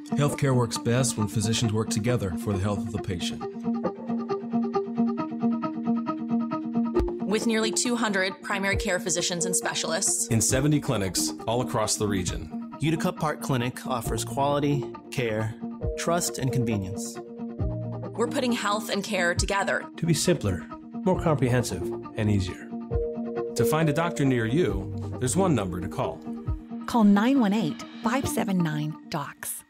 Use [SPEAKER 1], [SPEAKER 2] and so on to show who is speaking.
[SPEAKER 1] Healthcare works best when physicians work together for the health of the patient.
[SPEAKER 2] With nearly 200 primary care physicians and specialists
[SPEAKER 3] in 70 clinics all across the region,
[SPEAKER 4] Utica Park Clinic offers quality, care, trust, and convenience.
[SPEAKER 2] We're putting health and care together
[SPEAKER 5] to be simpler, more comprehensive, and easier.
[SPEAKER 3] To find a doctor near you, there's one number to call.
[SPEAKER 6] Call 918-579-DOCS.